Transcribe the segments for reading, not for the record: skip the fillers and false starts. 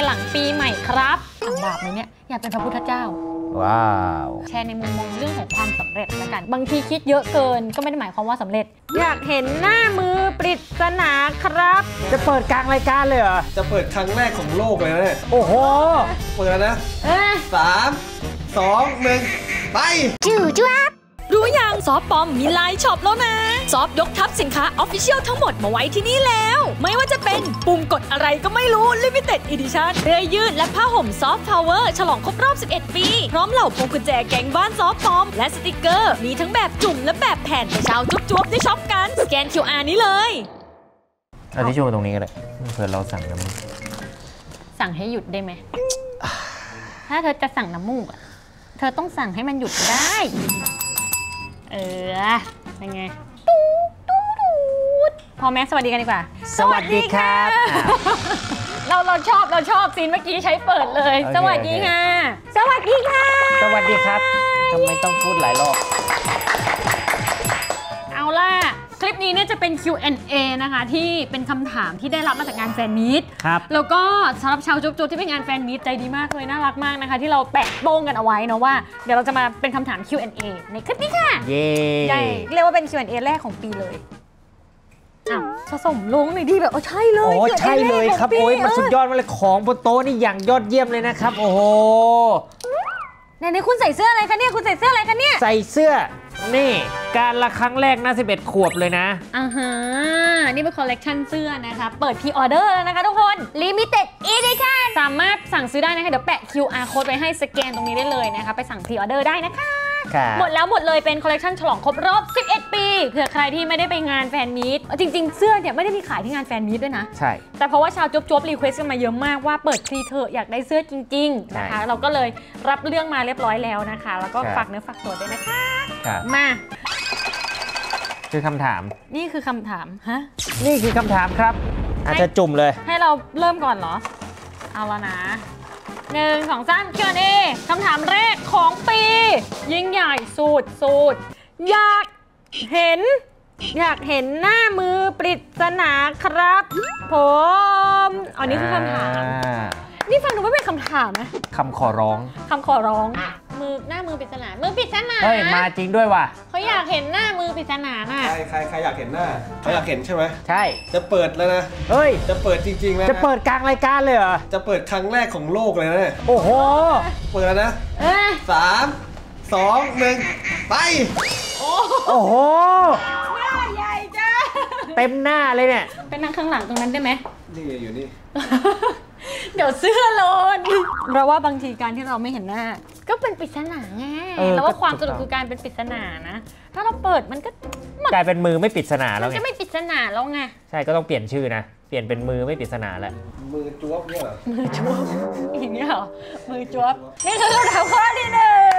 หลังปีใหม่ครับบาปไหมเนี่ยอยากเป็นพระพุทธเจ้าว้าวแชร์ในมุมมองเรื่องของความสำเร็จแล้วกันบางทีคิดเยอะเกินก็ไม่ได้หมายความว่าสำเร็จอยากเห็นหน้ามือปริศนาครับจะเปิดกลางรายการเลยเหรอจะเปิดครั้งแรกของโลกเลยนะเนี่ยโอ้โหเปิดแล้วนะ3 2 1ไปจูจ้ารู้ยังซอฟปอมมีไลน์ช็อปแล้วนะซอฟยกทัพสินค้าออฟฟิเชียลทั้งหมดมาไว้ที่นี่แล้วไม่ว่าจะเป็นปุ่มกดอะไรก็ไม่รู้ Limited Edition เสื้อยืดและผ้าห่มซอฟพาวเวอร์ฉลองครบรอบ11 ปีพร้อมเหล่าพวงกุญแจแก๊งบ้านซอฟปอมและสติกเกอร์มีทั้งแบบจุ่มและแบบแผ่นให้ชาวจุ๊บๆได้ช็อปกันสแกน QR นี้เลยเอาที่ชูตรงนี้ก็ได้เผื่อเราสั่งน้ำมูกสั่งให้หยุดได้ไหมถ้าเธอจะสั่งน้ำมูกเธอต้องสั่งให้มันหยุดได้เป็นไงพอแม่สวัสดีกันดีกว่าสวัสดีครับเราชอบซีนเมื่อกี้ใช้เปิดเลยสวัสดีค่ะสวัสดีค่ะสวัสดีครับทำไมต้องพูดหลายรอบเอาล่ะคลิปนี้เนี่ยจะเป็น Q&A นะคะที่เป็นคำถามที่ได้รับมาจากงานแฟนมีตครับแล้วก็สำหรับชาวจุ๊บๆที่เป็นงานแฟนมีตใจดีมากเลยน่ารักมากนะคะที่เราแปะโป้งกันเอาไว้นะว่าเดี๋ยวเราจะมาเป็นคำถาม Q&A ในคลิปนี้ค่ะเย้เรียกว่าเป็น Q&A แรกของปีเลยผสมลงหน่อยดีแบบใช่เลยใช่เลยครับโอ้ยมันสุดยอดมากเลยของบนโต๊ะนี่อย่างยอดเยี่ยมเลยนะครับโอ้โหเนี่ยคุณใส่เสื้ออะไรคะเนี่ยคุณใส่เสื้ออะไรคะเนี่ยใส่เสื้อนี่การละครั้งแรกน่า11 ขวบเลยนะนี่เป็นคอลเลกชันเสื้อนะคะเปิดพรีออเดอร์แล้วนะคะทุกคน Limited Edition สามารถสั่งซื้อได้นะคะเดี๋ยวแปะ QR code ไว้ให้สแกนตรงนี้ได้เลยนะคะไปสั่งพรีออเดอร์ได้นะคะหมดแล้วหมดเลยเป็นคอลเลกชันฉลองครบรอบ11 ปีเผื่อใครที่ไม่ได้ไปงานแฟนมีตจริงๆเสื้อเนี่ยไม่ได้มีขายที่งานแฟนมีตด้วยนะใช่แต่เพราะว่าชาวจ๊บรีเควสต์กันมาเยอะมากว่าเปิดพรีเถอะอยากได้เสื้อจริงๆนะคะเราก็เลยรับเรื่องมาเรียบร้อยแล้วนะคะแล้วก็ฝากเนื้อฝากตัวด้วยนะคะมาคือคำถามนี่คือคำถามฮะนี่คือคำถามครับอาจจะจุ่มเลยให้เราเริ่มก่อนเหรอเอาละนะ1 2 3 Q&A คำถามแรกของปียิ่งใหญ่สุดอยากเห็นหน้ามือปริศนาครับผมอันนี้คือคำถามนี่ฟังดูไม่เป็นคำถามนะคำขอร้องหน้ามือปริศนามือปริศนาเฮ้ยมาจริงด้วยว่ะเขาอยากเห็นหน้ามือปริศนาน่ะใครอยากเห็นหน้าเขาอยากเห็นใช่ไหมใช่จะเปิดแล้วนะเฮ้ยจะเปิดจริงๆแล้วจะเปิดกลางรายการเลยเหรอจะเปิดครั้งแรกของโลกเลยนะเนี่ยโอ้โหเปิดแล้วนะ3 2 1ไปโอ้โหหน้าใหญ่จ้าเต็มหน้าเลยเนี่ยเป็นนั่งข้างหลังตรงนั้นได้ไหมนี่อยู่นี่เดี๋ยวเสื้อโลนเราว่าบางทีการที่เราไม่เห็นหน้าก็เป็นปริศนาไงแล้วว่าความสนุกคือการเป็นปริศนานะถ้าเราเปิดมันก็กลายเป็นมือไม่ปริศนาแล้วไงจะไม่ปริศนาแล้วไงใช่ก็ต้องเปลี่ยนชื่อนะเปลี่ยนเป็นมือไม่ปริศนาแล้วมือจ๊วบเนี่ยเหรอมือจ๊วบอย่างนี้เหรอมือจ๊วบนี่คือคำถามข้อที่1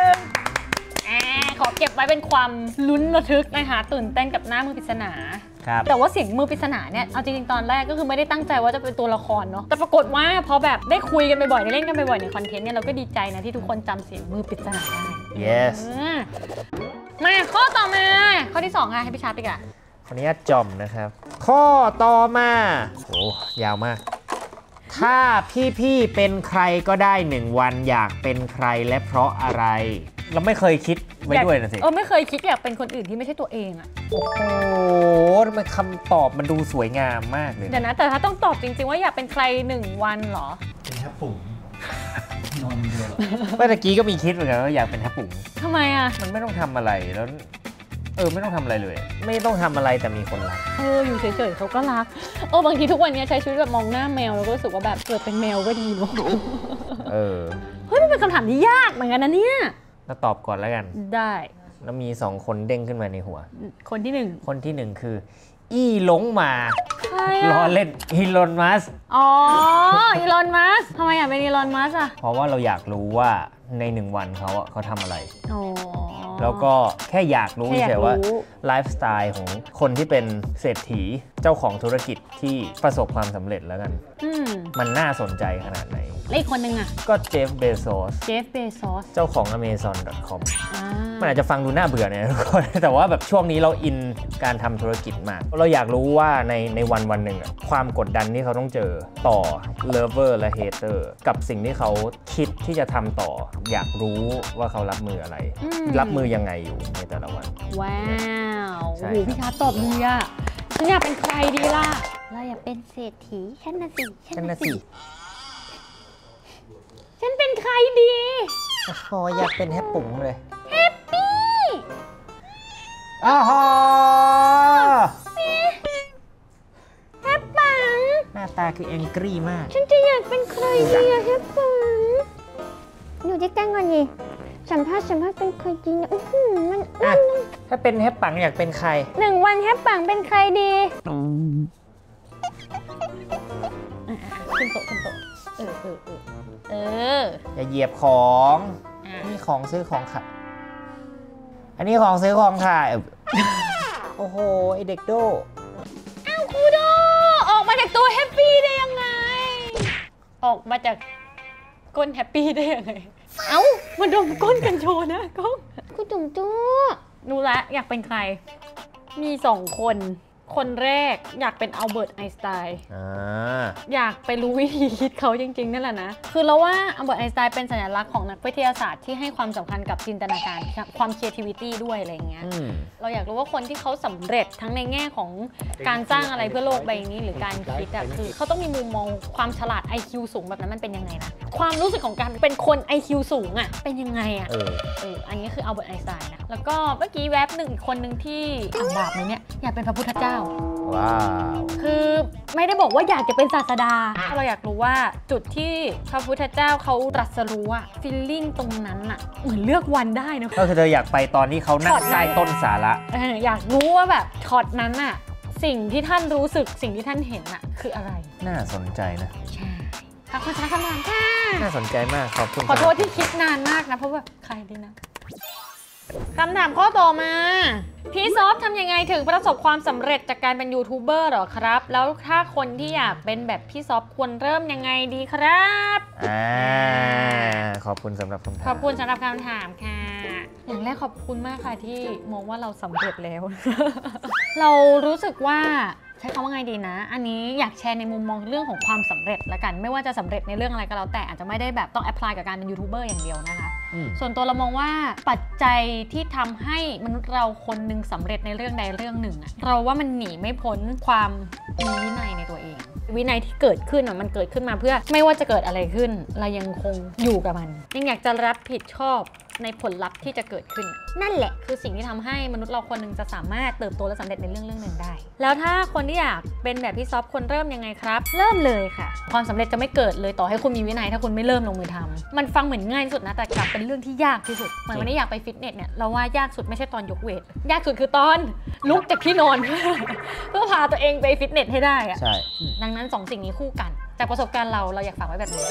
ขอเก็บไว้เป็นความลุ้นระทึกนะคะตื่นเต้นกับหน้ามือปริศนาแต่ว่าเสียงมือปริศนาเนี่ยเอาจริงๆตอนแรกก็คือไม่ได้ตั้งใจว่าจะเป็นตัวละครเนาะแต่ปรากฏว่าพอแบบได้คุยกันบ่อยๆได้เล่นกันบ่อยๆในคอนเทนต์เนี่ยเราก็ดีใจนะที่ทุกคนจำเสียงมือปริศนาได้ yes มาข้อต่อมาข้อที่2ค่ะให้พี่ชาร์ปอีกอ่ะคนนี้จอมนะครับข้อต่อมาโอ้ยาวมากถ้าพี่เป็นใครก็ได้1 วันอยากเป็นใครและเพราะอะไรเราไม่เคยคิดไว้ด้วยนะสิไม่เคยคิดอยากเป็นคนอื่นที่ไม่ใช่ตัวเองอ่ะโอ้โหทำไมคำตอบมันดูสวยงามมากเลยเดี๋ยวนะแต่ถ้าต้องตอบจริงๆว่าอยากเป็นใคร1 วันเหรอเป็นแฮปปุ๋งนอนเดียวเมื่อกี้ก็มีคิดเหมือนกันว่าอยากเป็นแฮปปุ๋งทำไมอ่ะมันไม่ต้องทำอะไรแล้วไม่ต้องทำอะไรเลยไม่ต้องทำอะไรแต่มีคนรักอยู่เฉยๆเขาก็รักบางทีทุกวันนี้ใช้ชีวิตแบบมองหน้าแมวแล้วก็รู้สึกว่าแบบเกิดเป็นแมวก็ดีเนาะเฮ้ยมันเป็นคำถามที่ยากเหมือนกันนะเนี่ยก็ตอบก่อนแล้วกันได้แล้วมี2 คนเด้งขึ้นมาในหัวคนที่1 คืออีหลงมาล้อเล่นอีลอนมัสอีลอนมัสทำไมอยากเป็นอีลอนมัสอ่ะเพราะว่าเราอยากรู้ว่าใน1 วันเขาทำอะไรแล้วก็แค่อยากรู้เฉยๆว่าไลฟ์สไตล์ของคนที่เป็นเศรษฐีเจ้าของธุรกิจที่ประสบความสำเร็จแล้วกันมันน่าสนใจขนาดไหนแล้วอีกคนนึงอ่ะก็เจฟเบโซสเจ้าของ Amazon.com มันอาจจะฟังดูน่าเบื่อเนี่ยทุกคนแต่ว่าแบบช่วงนี้เราอินการทำธุรกิจมากเราอยากรู้ว่าในวันหนึ่งความกดดันที่เขาต้องเจอต่อ Lover และ Hater กับสิ่งที่เขาคิดที่จะทำต่ออยากรู้ว่าเขารับมืออะไรรับมือยังไงอยู่ในแต่ละวันว้าวโอ้โหพี่ชาตอบดีอ่ะฉันอยากเป็นใครดีล่ะเราอยากเป็นเศรษฐีฉันน่ะสิฉันเป็นใครดีโอ้อยากเป็นแฮปปุ๋งเลยแฮปปี้อ้าวแฮปปังหน้าตาคือแองกี้มากฉันจะอยากเป็นใครดีอะแฮปปังอยู่ด้วยกันก่อนดิสัมภาษณ์เป็นใครดีนะมันถ้าเป็นแฮปปังอยากเป็นใคร 1 วันแฮปปังเป็นใครดีขึ้นโต๊ะอย่าเหยียบของนี่ของซื้อของขายอันนี้ของซื้อของขายโอ้โหไอเด็กโดอ้าวครูโดออกมาจากตัวแฮปปี้ได้ยังไงออกมาจากก้นแฮปปี้ได้ยังไงเอ้ามาดมก้นกันโชว์นะก้องคุณจุ๋มจู้รู้ละอยากเป็นใครมี2 คนแรกอยากเป็นอัลเบิร์ตไอน์สไตน์อยากไปรู้วิธีคิดเขาจริงๆนั่นแหละนะคือเราว่าอัลเบิร์ตไอน์สไตน์เป็นสัญลักษณ์ของนักวิทยาศาสตร์ที่ให้ความสำคัญกับจินตนาการความ creativity ด้วยอะไรเงี้ยเราอยากรู้ว่าคนที่เขาสำเร็จทั้งในแง่ของการสร้างอะไรเพื่อโลกใบนี้หรือการคิดอะคือเขาต้องมีมุมมองความฉลาด IQ สูงแบบนั้นมันเป็นยังไงนะความรู้สึกของการเป็นคน IQ สูงอะเป็นยังไงอะอันนี้คืออัลเบิร์ตไอน์สไตน์นะแล้วก็เมื่อกี้แวบหนึ่งอีกคนหนึ่งที่อ่านบาปไหมเนี่ยอยากเป็นพระพุทธเจ้าว้าวคือไม่ได้บอกว่าอยากจะเป็นศาสดาเราอยากรู้ว่าจุดที่พระพุทธเจ้าเขาตรัสรู้อะฟีลลิ่งตรงนั้นอะเหมือนเลือกวันได้นะก็คือเธออยากไปตอนที่เขานั่งใต้ต้นสาระอยากรู้ว่าแบบช็อตนั้นอะสิ่งที่ท่านรู้สึกสิ่งที่ท่านเห็นอะคืออะไรน่าสนใจนะใช่ขอบคุณคำถามค่ะน่าสนใจมากขอบคุณขอโทษที่คิดนานมากนะเพราะว่าใครดีนะคำถามข้อต่อมาพี่ซอฟทำยังไงถึงประสบความสำเร็จจากการเป็นยูทูบเบอร์หรอครับแล้วถ้าคนที่อยากเป็นแบบพี่ซอฟควรเริ่มยังไงดีครับขอบคุณสำหรับคำถามขอบคุณสำหรับคำถามค่ะอย่างแรกขอบคุณมากค่ะที่มองว่าเราสำเร็จแล้ว เรารู้สึกว่าใช้คำว่าไงดีนะอันนี้อยากแชร์ในมุมมองเรื่องของความสำเร็จละกันไม่ว่าจะสำเร็จในเรื่องอะไรก็แล้วแต่อาจจะไม่ได้แบบต้องแอพพลายกับการเป็นยูทูบเบอร์อย่างเดียวนะคะส่วนตัวเรามองว่าปัจจัยที่ทำให้มนุษย์เราคนหนึ่งสำเร็จในเรื่องใดเรื่องหนึ่งเราว่ามันหนีไม่พ้นความมีวินัยในตัวเองวินัยที่เกิดขึ้นมันเกิดขึ้นมาเพื่อไม่ว่าจะเกิดอะไรขึ้นเรายังคงอยู่กับมันยังอยากจะรับผิดชอบในผลลัพธ์ที่จะเกิดขึ้นนั่นแหละคือสิ่งที่ทำให้มนุษย์เราคนหนึ่งจะสามารถเติบโตและสำเร็จในเรื่องหนึ่งได้แล้วถ้าคนที่อยากเป็นแบบพี่ซอฟควรเริ่มยังไงครับเริ่มเลยค่ะความสำเร็จจะไม่เกิดเลยต่อให้คุณมีวินัยถ้าคุณไม่เริ่มลงมือทำมันฟังเหมือนง่ายที่สุดนะแต่กลับเป็นเรื่องที่ยากที่สุดเหมือนวันนี้อยากไปฟิตเนสเนี่ยเราว่ายากสุดไม่ใช่ตอนยกเวทยากสุดคือตอนลุกจากที่นอน เพื่อพาตัวเองไปฟิตเนสให้ได้อะใช่ดังนั้น2 สิ่งนี้คู่กันแต่ประสบการณ์เราอยากฝากไว้แบบนี้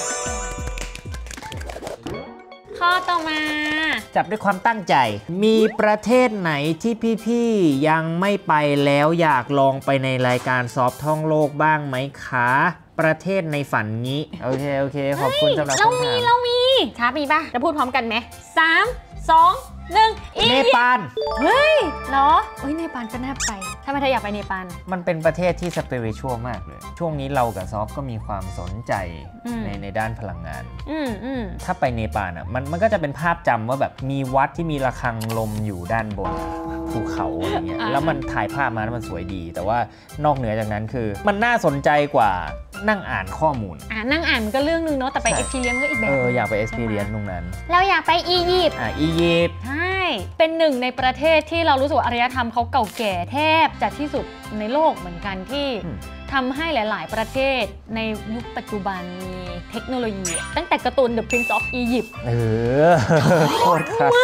ข้อต่อมาจับด้วยความตั้งใจมีประเทศไหนที่พี่ๆยังไม่ไปแล้วอยากลองไปในรายการซอฟท่องโลกบ้างไหมคะประเทศในฝันงี้โอเคขอบคุณสำหรับคำถามเรามีช้ามีป่ะจะพูดพร้อมกันไหม3 2 1 เนปาลเฮ้ยเหรอเนปาลก็น่าไปทำไมเธออยากไปเนปาลมันเป็นประเทศที่สปิริชวลมากเลยช่วงนี้เรากับซอฟก็มีความสนใจในด้านพลังงานถ้าไปเนปาลมันก็จะเป็นภาพจำว่าแบบมีวัดที่มีระฆังลมอยู่ด้านบนภูเขาอะไรเงี้ยแล้วมันถ่ายภาพมาแล้วมันสวยดีแต่ว่านอกเหนือจากนั้นคือมันน่าสนใจกว่านั่งอ่านข้อมูลนั่งอ่านมันก็เรื่องนึงเนาะแต่ไป experience ก็อีกแบบอยากไป experience ตรงนั้นเราอยากไปอียิปต์อียิปต์ใช่เป็นหนึ่งในประเทศที่เรารู้สึกว่าอารยธรรมเขาเก่าแก่แทบจะที่สุดในโลกเหมือนกันที่ทำให้หลายๆประเทศในยุคปัจจุบันมีเทคโนโลยีตั้งแต่การ์ตูน The Prince of Egypt โคตรคลาสสิก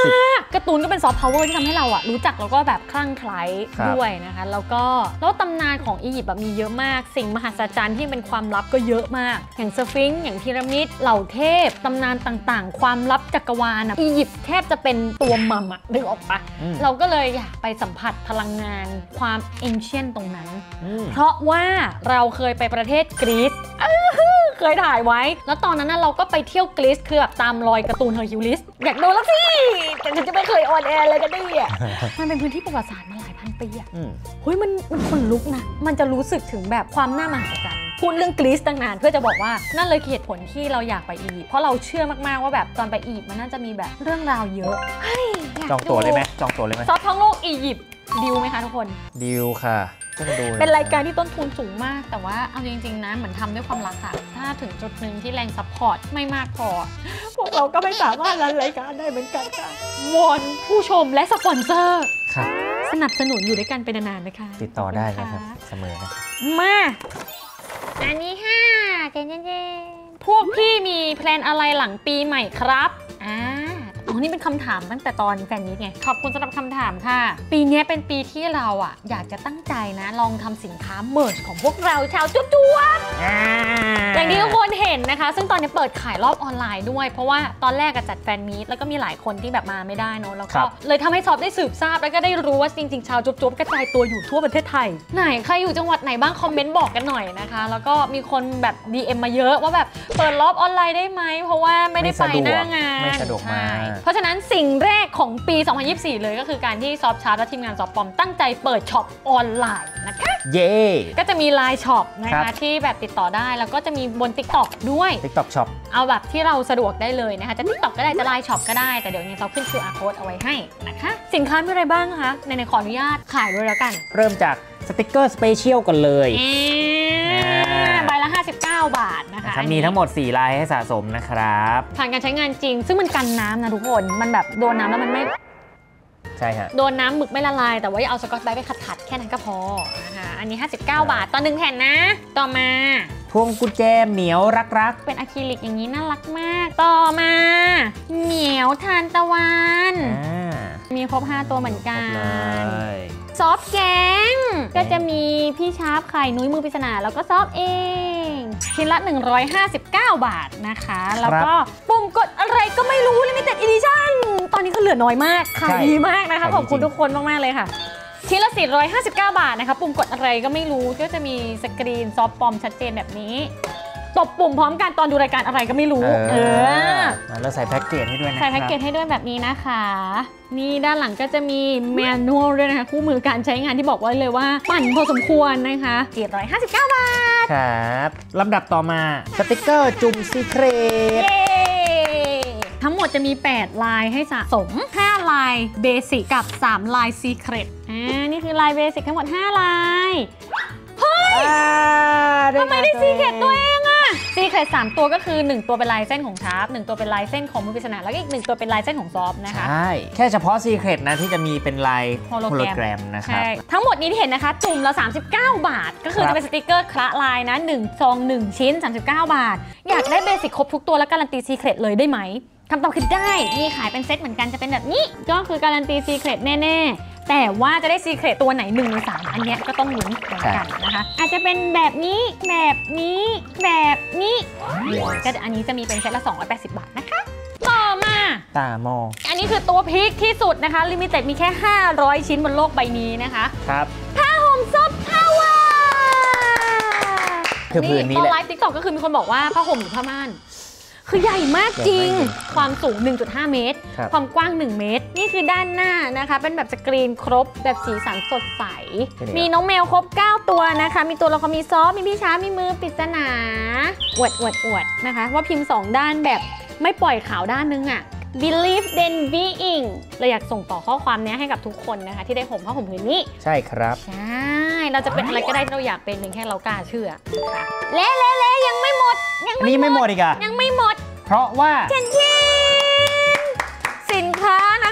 การ์ตูนก็เป็นซอฟต์พาวเวอร์ที่ทำให้เราอะรู้จักแล้วก็แบบคลั่งไคล้ด้วยนะคะแล้วตำนานของอียิปต์แบบมีเยอะมากสิ่งมหัศจรรย์ที่เป็นความลับก็เยอะมากอย่างสฟิงค์อย่างพีระมิดเหล่าเทพตำนานต่างๆความลับจักรวาลอะอียิปต์แทบจะเป็นตัวมัมอะนึกออกปะเราก็เลยอยากไปสัมผัสพลังงานความเอนเชียนตรงนั้นเพราะว่าเราเคยไปประเทศกรีซเคยถ่ายไว้แล้วตอนนั้นเราก็ไปเที่ยวกรีซคือแบบตามรอยการ์ตูนเฮอร์คิวลิสอยากดูแล้วสิแต่ฉันจะไม่เคยออนแอร์เลยกันดิอ่ะมันเป็นพื้นที่ประวัติศาสตร์มาหลายพันปีอ่ะเฮ้ยมันขนลุกนะมันจะรู้สึกถึงแบบความน่ามหัศจรรย์พูดเรื่องกรีซตั้งนานเพื่อจะบอกว่านั่นเลยเหตุผลที่เราอยากไปอียิปต์เพราะเราเชื่อมากๆว่าแบบตอนไปอียิปต์มันน่าจะมีแบบเรื่องราวเยอะจองตั๋วเลยไหมจองตั๋วเลยไหมซอฟต์ท้องโลกอียิปต์ดิวไหมคะทุกคนดิวค่ะเป็นรายการที่ต้นทุนสูงมากแต่ว่าเอาจริงๆนะเหมือนทำด้วยความรักอะถ้าถึงจุดหนึ่งที่แรงซัพพอร์ตไม่มากพอพวกเราก็ไม่สามารถรันรายการได้เหมือนกันค่ะวอนผู้ชมและสปอนเซอร์สนับสนุนอยู่ด้วยกันเป็นนานๆนะคะติดต่อได้นะครับเสมอนะมาอันนี้ค่ะเจนพวกพี่มีแพลนอะไรหลังปีใหม่ครับนี่เป็นคำถามตั้งแต่ตอนแฟนมีตไงขอบคุณสำหรับคำถามค่ะปีนี้เป็นปีที่เราอยากจะตั้งใจนะลองทำสินค้าเมิร์ชของพวกเราชาวจุ๊บอย่างที่ทุกคนเห็นนะคะซึ่งตอนนี้เปิดขายรอบออนไลน์ด้วยเพราะว่าตอนแรกจัดแฟนมีตแล้วก็มีหลายคนที่แบบมาไม่ได้เนอะแล้วก็เลยทำให้ซอฟได้สืบทราบแล้วก็ได้รู้ว่าจริงๆชาวจุ๊บกระจายตัวอยู่ทั่วประเทศไทยไหนใครอยู่จังหวัดไหนบ้างคอมเมนต์บอกกันหน่อยนะคะแล้วก็มีคนแบบ DM มาเยอะว่าแบบเปิดรอบออนไลน์ได้ไหมเพราะว่าไม่ได้ไปหน้างานไม่สะดวกมาเพราะฉะนั้นสิ่งแรกของปี 2024 เลยก็คือการที่ซอฟชาร์ตและทีมงานซอฟปอมตั้งใจเปิดช็อปออนไลน์นะคะเย่ก็จะมีไลน์ช็อปนะคะที่แบบติดต่อได้แล้วก็จะมีบน TikTok ด้วย TikTok Shop เอาแบบที่เราสะดวกได้เลยนะคะจะ TikTok ก็ได้จะไลน์ช็อปก็ได้แต่เดี๋ยวนี้ซอฟขึ้น QR Code เอาไว้ให้นะคะสินค้ามีอะไรบ้างคะในขออนุญาตขายด้วยแล้วกันเริ่มจากสติกเกอร์สเปเชียลกันเลยใบละ59 บาทนะคะมีทั้งหมด4ลายให้สะสมนะครับผ่านการใช้งานจริงซึ่งมันกันน้ำนะทุกคนมันแบบโดนน้ำแล้วมันไม่ใช่ฮะโดนน้ำหมึกไม่ละลายแต่ว่าอย่าเอาสกอตไบรท์ไปขัดแค่นั้นก็พอนะคะอันนี้59 บาทต่อ1แผ่นนะต่อมาพวงกุญแจเหมียวรักเป็นอะคริลิกอย่างนี้น่ารักมากต่อมาเหมียวทานตะวันมีครบ5ตัวเหมือนกันซอฟแกงก็จะมีพี่ชาร์ปไข่นุ้ยมือปริศนาแล้วก็ซอฟเองชิ้นละ159 บาทนะคะแล้วก็ปุ่มกดอะไรก็ไม่รู้ Limited Edition ตอนนี้ก็เหลือน้อยมากขายดีมากนะคะขอบคุณทุกคนมากๆเลยค่ะชิ้นละ459 บาทนะคะปุ่มกดอะไรก็ไม่รู้ก็จะมีสกรีนซอฟปอมชัดเจนแบบนี้ตบปุ่มพร้อมกันตอนดูรายการอะไรก็ไม่รู้แล้วใส่แพ็กเกจให้ด้วยนะใส่แพ็กเกจให้ด้วยแบบนี้นะคะนี่ด้านหลังก็จะมีแมนนวลด้วยนะคะคู่มือการใช้งานที่บอกไว้เลยว่าปั่นพอสมควรนะคะ459 บาทครับลำดับต่อมาสติกเกอร์จุ่มซีเครตทั้งหมดจะมี8ลายให้สะสม5ลายเบสิกกับ3ลายซีเครตนี่คือลายเบสิกทั้งหมด5ลายเฮ้ยทำไมได้ซีเครตตัวเองซีเครต3ตัวก็คือ1ตัวเป็นลายเส้นของชาร์ป1ตัวเป็นลายเส้นของมือปริศนาแล้วก็อีก1ตัวเป็นลายเส้นของซอฟนะคะใช่แค่เฉพาะซีเครตนะที่จะมีเป็นลายโฮโลแกรมนะครับทั้งหมดนี้ที่เห็นนะคะจุ่มละ39 บาทก็คือจะเป็นสติกเกอร์คละลายนะ1ซอง1ชิ้น39 บาทอยากได้เบสิกครบทุกตัวและการันตีซีเครตเลยได้ไหมคำตอบคือได้มีขายเป็นเซตเหมือนกันจะเป็นแบบนี้ก็คือการันตีซีเครตแน่ๆแต่ว่าจะได้ซีเครตตัวไหน1 ใน 3อันนี้ก็ต้องลุ้นเหมือนกันนะคะอาจจะเป็นแบบนี้แบบนี้แบบนี้ก็อันนี้จะมีเป็นเซตละ280 บาทนะคะต่อมาตามองอันนี้คือตัวพีคที่สุดนะคะลิมิเต็ดมีแค่500ชิ้นบนโลกใบนี้นะคะครับผ้าห่มซอฟต์พาวเวอร์คือผืนนี้แหละตอนไลฟ์ติ๊กต็อกก็คือมีคนบอกว่าผ้าห่มหรือผ้าม่านคือใหญ่มากจริงความสูง 1.5 เมตรความกว้าง1 เมตรนี่คือด้านหน้านะคะเป็นแบบสกรีนครบแบบสีสันสดใสมีน้องแมวครบ9ตัวนะคะมีตัวละครมีซอฟมีพี่ช้ามีมือปริศนาอวดนะคะว่าพิมพ์2ด้านแบบไม่ปล่อยขาวด้านนึงbelieve then being เราอยากส่งต่อข้อความนี้ให้กับทุกคนนะคะที่ได้ห่มผ้าห่มผืนนี้ใช่ครับใช่เราจะเป็นอะไรก็ได้ที่เราอยากเป็นเพียงแค่เรากล้าเชื่อค่ะเละยังไม่หมดนี่ไม่หมดอีกอะยังไม่หมดเพราะว่าสินค้านะคะคือ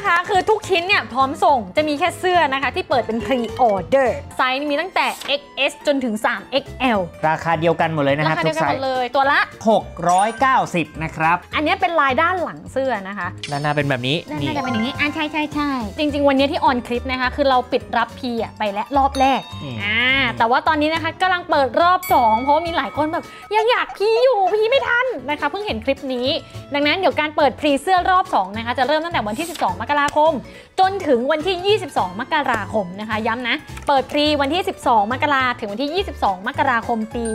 ทุกชิ้นเนี่ยพร้อมส่งจะมีแค่เสื้อนะคะที่เปิดเป็น pre order ไซส์มีตั้งแต่ XS จนถึง 3XL ราคาเดียวกันหมดเลยนะครับราคาเดียวกันหมดเลยตัวละ 690นะครับอันนี้เป็นลายด้านหลังเสื้อนะคะด้านหน้าเป็นแบบนี้น่าจะเป็นอย่างนี้ใช่จริงๆวันนี้ที่ออนคลิปนะคะคือเราปิดรับพีไปแล้วรอบแรกแต่ว่าตอนนี้นะคะกำลังเปิดรอบ2เพราะว่ามีหลายคนแบบยังอยากพีอยู่พีไม่ทันนะคะเพิ่งเห็นคลิปนี้ดังนั้นเดี๋ยวการเปิดพรีเสื้อรอบ2นะคะจะเริ่มตั้งแต่วันที่12มกราคมจนถึงวันที่22มกราคมนะคะย้ำนะเปิดพรีวันที่12มกราถึงวันที่22มกราคมปี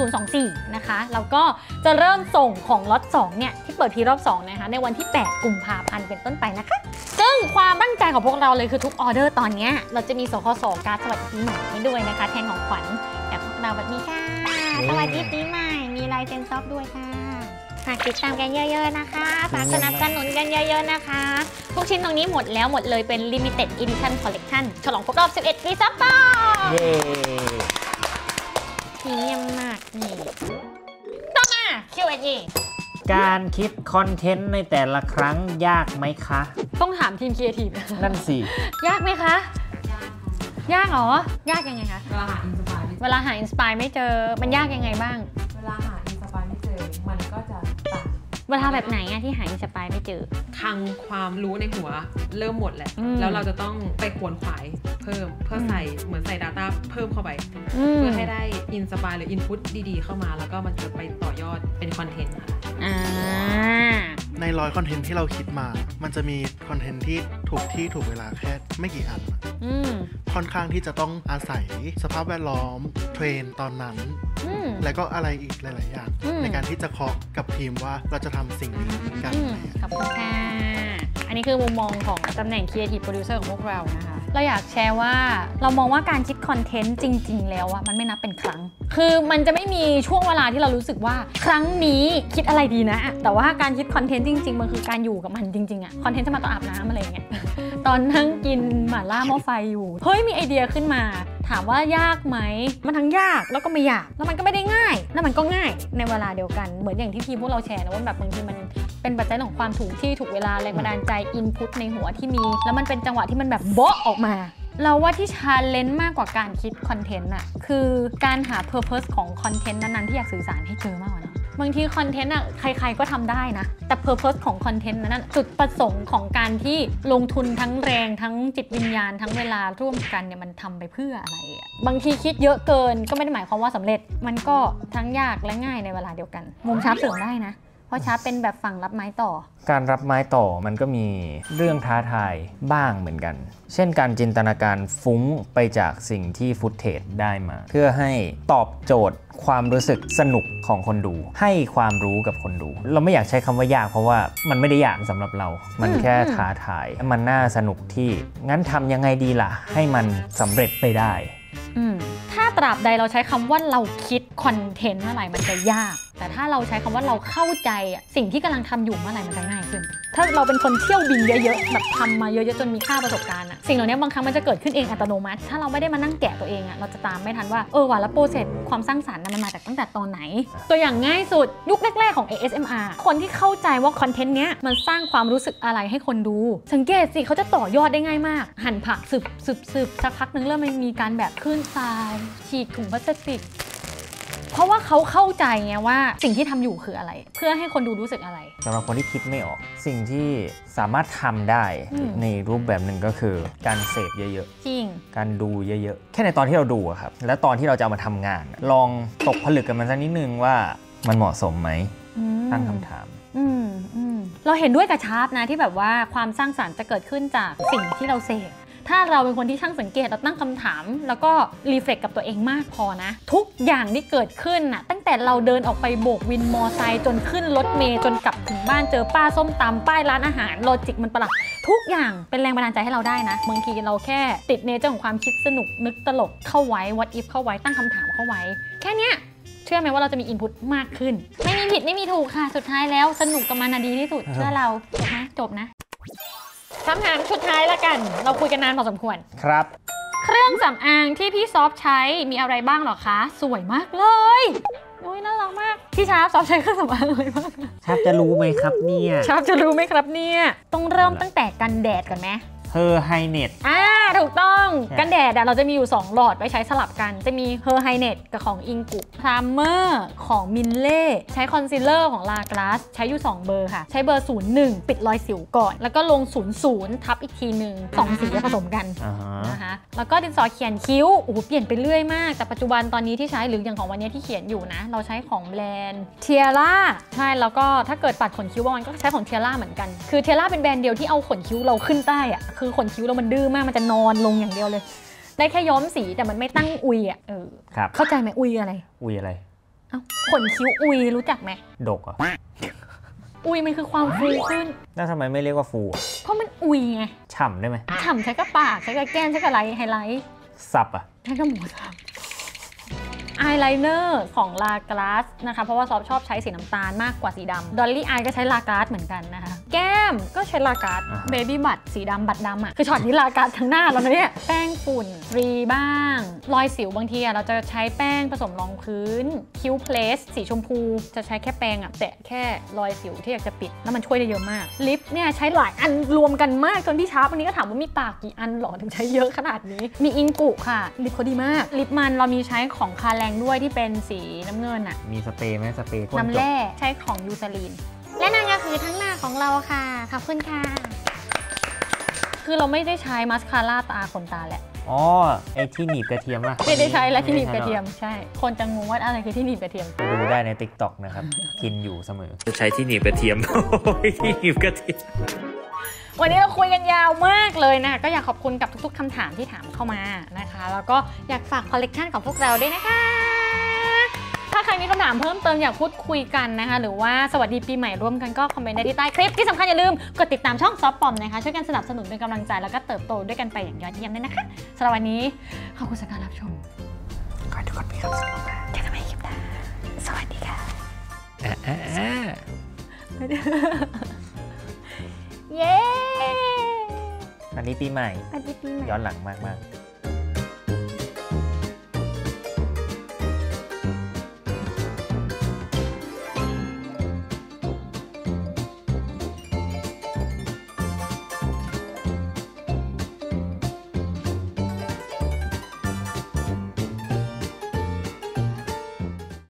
2024นะคะแล้วก็จะเริ่มส่งของล็อต2เนี่ยที่เปิดพรีรอบ2นะคะในวันที่8กุมภาพันธ์เป็นต้นไปนะคะซึ่งความตั้งใจของพวกเราเลยคือทุกออเดอร์ตอนนี้เราจะมีสคสการ์ดสวัสดีปีใหม่ให้ด้วยนะคะแทนของขวัญจากพวกเราแบบนี้ค่ะสวัสดีปีใหม่มีลายเซ็นซอฟด้วยค่ะฝากติดตามกันเยอะๆนะคะฝากสนับสนุนกันเยอะๆนะคะทุกชิ้นตรงนี้หมดแล้วหมดเลยเป็น Limited Edition Collection ฉลองครบรอบ11 ปีซับต่อเย้พรีเมียมมากนี่ต่อมา Q&A การคิดคอนเทนต์ในแต่ละครั้งยากไหมคะต้องถามทีมครีเอทีฟนั่นสิยากไหมคะยากเหรอยากยังไงคะเวลาหาอินสปายไม่เจอมันยากยังไงบ้างเวลาหาอินสปายไม่เจอมันก็จะต่างเวลาแบบไหนที่หาอินสปายไม่เจอทางความรู้ในหัวเริ่มหมดแหละแล้วเราจะต้องไปขวนขวายเพิ่มเพื่อใส่เหมือนใส่ Data เพิ่มเข้าไปเพื่อให้ได้อินสปายหรืออินพุตดีๆเข้ามาแล้วก็มันจะไปต่อยอดเป็นคอนเทนต์ค่ะใน100คอนเทนต์ที่เราคิดมามันจะมีคอนเทนต์ที่ถูกเวลาแค่ไม่กี่อันค่อนข้างที่จะต้องอาศัยสภาพแวดล้อมเทรนตอนนั้นแล้วก็อะไรอีกหลายๆอย่างในการที่จะเคาะกับทีมว่าเราจะทำสิ่งนี้กันขอบคุณค่ะอันนี้คือมุมมองของตำแหน่ง Creative Producer ของพวกเรานะคะเราอยากแชร์ว่าเรามองว่าการคิดคอนเทนต์จริงๆแล้วอะมันไม่นับเป็นครั้งคือมันจะไม่มีช่วงเวลาที่เรารู้สึกว่าครั้งนี้คิดอะไรดีนะแต่ว่าการคิดคอนเทนต์จริงๆมันคือการอยู่กับมันจริงๆอะคอนเทนต์จะมาตอนอาบน้ำอะไรเงี้ยตอนนั่งกินหม่าล่าหม้อไฟอยู่เฮ้ยมีไอเดียขึ้นมาถามว่ายากไหมมันทั้งยากแล้วก็ไม่ยากแล้วมันก็ไม่ได้ง่ายแล้วมันก็ง่ายในเวลาเดียวกันเหมือนอย่างที่ทีมพวกเราแชร์นะว่าแบบบางทีมันเป็นปัจจัยของความถูกที่ถูกเวลาแรงบันดาลใจอินพุตในหัวที่มีแล้วมันเป็นจังหวะที่มันแบบโบ๊ะออกมาเราว่าที่ชาเลนจ์มากกว่าการคิดคอนเทนต์อะคือการหา purpose ของคอนเทนต์นั้นๆที่อยากสื่อสารให้เจอมากกว่านั้นบางทีคอนเทนต์อะใครๆก็ทำได้นะแต่ purpose ของคอนเทนต์นั้นจุดประสงค์ของการที่ลงทุนทั้งแรงทั้งจิตวิญญาณทั้งเวลาร่วมกันเนี่ยมันทำไปเพื่ออะไรอะบางทีคิดเยอะเกินก็ไม่ได้หมายความว่าสำเร็จมันก็ทั้งยากและง่ายในเวลาเดียวกันมุมชาร์ปเสริมได้นะเพราะชาร์ปเป็นแบบฝั่งรับไม้ต่อการรับไม้ต่อมันก็มีเรื่องท้าทายบ้างเหมือนกันเช่นการจินตนาการฟุ้งไปจากสิ่งที่ฟุตเทจได้มาเพื่อให้ตอบโจทย์ความรู้สึกสนุกของคนดูให้ความรู้กับคนดูเราไม่อยากใช้คำว่ายากเพราะว่ามันไม่ได้ยากสำหรับเรามันแค่ท้าทายมันน่าสนุกที่งั้นทำยังไงดีล่ะให้มันสำเร็จไปได้ถ้าตราบใดเราใช้คำว่าเราคิดคอนเทนต์เมื่อไหร่มันจะยากแต่ถ้าเราใช้คำว่าเราเข้าใจสิ่งที่กำลังทำอยู่เมื่อไหร่มันจะง่ายขึ้นถ้าเราเป็นคนเที่ยวบินเยอะๆแบบทำมาเยอะๆจนมีค่าประสบการณ์อะสิ่งเหล่านี้บางครั้งมันจะเกิดขึ้นเองอัตโนมัติถ้าเราไม่ได้มานั่งแกะตัวเองอะเราจะตามไม่ทันว่าว่ะแล้วโปรเซสความสร้างสรรค์มันมาจากตั้งแต่ตอนไหนตัวอย่างง่ายสุดยุคแรกๆของ ASMR คนที่เข้าใจว่าคอนเทนต์เนี้ยมันสร้างความรู้สึกอะไรให้คนดูสังเกตสิเขาจะต่อยอดได้ง่ายมากหั่นผักสืบสักพักนึงเริ่มมีการแบบขึ้นทรายฉีกถุงพลาสติกเพราะว่าเขาเข้าใจไงว่าสิ่งที่ทำอยู่คืออะไรเพื่อให้คนดูรู้สึกอะไรสำหรับคนที่คิดไม่ออกสิ่งที่สามารถทำได้ในรูปแบบหนึ่งก็คือการเสพเยอะๆจริงการดูเยอะๆแค่ในตอนที่เราดูครับและตอนที่เราจะเอามาทำงานลองตกผลึกกับมันสักนิดนึงว่ามันเหมาะสมไหมตั้งคำถามเราเห็นด้วยกับชาร์ปนะที่แบบว่าความสร้างสรรค์จะเกิดขึ้นจากสิ่งที่เราเสพถ้าเราเป็นคนที่ช่างสังเกตเราตั้งคำถามแล้วก็รีเฟล็กกับตัวเองมากพอนะทุกอย่างที่เกิดขึ้นน่ะตั้งแต่เราเดินออกไปโบกวินมอไซค์จนขึ้นรถเมล์จนกลับถึงบ้านเจอป้าส้มตำป้ายร้านอาหารโลจิกมันประหลาดทุกอย่างเป็นแรงบันดาลใจให้เราได้นะบางทีเราแค่ติดเนเจอร์ของความคิดสนุกนึกตลกเข้าไว้ what if เข้าไว้ตั้งคำถามเข้าไว้แค่เนี้ยเชื่อไหมว่าเราจะมีอินพุตมากขึ้นไม่มีผิดไม่มีถูกค่ะสุดท้ายแล้วสนุกกับมันดีที่สุดเชื่อเราจบนะคำถามสุดท้ายละกันเราคุยกันนานพอสมควรครับเครื่องสำอางที่พี่ซอฟใช้มีอะไรบ้างหรอคะสวยมากเลยโอ้ยน่ารักมากพี่ชาร์ปซอฟใช้เครื่องสำอางอะไรบ้างชาร์ปจะรู้ไหมครับเนี่ยชาร์ปจะรู้ไหมครับเนี่ยต้องเริ่มตั้งแต่กันแดดก่อนไหม Her Highness ถูกต้องกันแดดเราจะมีอยู่2หลอดไว้ใช้สลับกันจะมี Her Highness กับของอิงกุพรามเมอร์ของมินเล่ใช้คอนซีลเลอร์ของลากลาสใช้อยู่2เบอร์ค่ะใช้เบอร์01ปิดรอยสิวก่อนแล้วก็ลง00ทับอีกทีหนึ่ง2สีผสมกันนะคะแล้วก็ดินสอเขียนคิ้วเปลี่ยนไปเรื่อยมากแต่ปัจจุบันตอนนี้ที่ใช้หรืออย่างของวันนี้ที่เขียนอยู่นะเราใช้ของแบรนด์เทียร่าใช่แล้วก็ถ้าเกิดปัดขนคิ้วบางวันก็ใช้ของเทียร่าเหมือนกันคือเทียร่าเป็นแบรนด์เดียวที่เอาขนคิ้วเราขึ้นใต้อะคือขนคิ้วเรามันดื้อมากมันจะนอนลงอย่างเดียวเลยได้แค่ย้อมสีแต่มันไม่ตั้งอุยอ่ะครับเข้าใจไหมอุยอะไรขนคิ้วอุยรู้จักไหมดกอ่ะอุยมันคือความฟูขึ้นแล้วทำไมไม่เรียกว่าฟูเพราะมันอุยไงฉ่ำได้ไหมฉ่ำใช้กับปากใช้กับแก้มใช้กับไฮไลท์สับอ่ะใช้กับหมูสับอายไลเนอร์ของลากลาสนะคะเพราะว่าซอฟชอบใช้สีน้ำตาลมากกว่าสีดำดอลลี่อายก็ใช้ลากลาสเหมือนกันนะคะแก้มก็ใช้ลากลาสเบบี้บัตสีดำบัตรดำอ่ะคือช็อตนี้ลากลาสทั้งหน้าแล้วนะเนี่ยแป้งฝุ่นฟรีบ้างรอยสิวบางทีเราจะใช้แป้งผสมรองพื้นคิ้วเพลสสีชมพูจะใช้แค่แป้งอ่ะแตะแค่รอยสิวที่อยากจะปิดแล้วมันช่วยได้เยอะมากลิปเนี่ยใช้หลายอันรวมกันมากจนพี่ชาร์ปวันนี้ก็ถามว่ามีปากกี่อันหรอถึงใช้เยอะขนาดนี้มีอิงกุค่ะลิปเขาดีมากลิปมันเรามีใช้ของคาแรงด้วยที่เป็นสีน้ำเงินอ่ะมีสเปรย์ไหมสเปรย์น้ำแร่ใช้ของยูซาลีนและนั่นก็คือทั้งหน้าของเราค่ะขอบคุณค่ะคือเราไม่ได้ใช้มัสคาร่าตาขนตาแหละไอ้ที่หนีบกระเทียมป่ะไม่ได้ใช้แล้วที่หนีบกระเทียมใช่คนจะงงว่าอะไรคือที่หนีบกระเทียมไปดูได้ใน TikTok นะครับกินอยู่เสมอจะใช้ที่หนีบกระเทียมที่หนีบกระเทียมวันนี้เราคุยกันยาวมากเลยนะก็อยากขอบคุณกับทุกๆคำถามที่ถามเข้ามานะคะแล้วก็อยากฝากคอลเลกชันของพวกเราด้วยนะคะถ้าใครมีคำถามเพิ่มเติมอยากพูดคุยกันนะคะหรือว่าสวัสดีปีใหม่ร่วมกันก็คอมเมนต์ได้ที่ใต้คลิปที่สำคัญอย่าลืมกดติดตามช่องซอฟปอมนะคะช่วยกันสนับสนุนเป็นกำลังใจแล้วก็เติบโตด้วยกันไปอย่างยอดเยี่ยมด้วยนะคะสำหรับวันนี้ขอบคุณสำหรับการรับชมขอให้ทุกคนมีความสุขมากเจอกันใหม่คลิปหน้าสวัสดีค่ะเย้อันนี้ปีใหม่ย้อนหลังมาก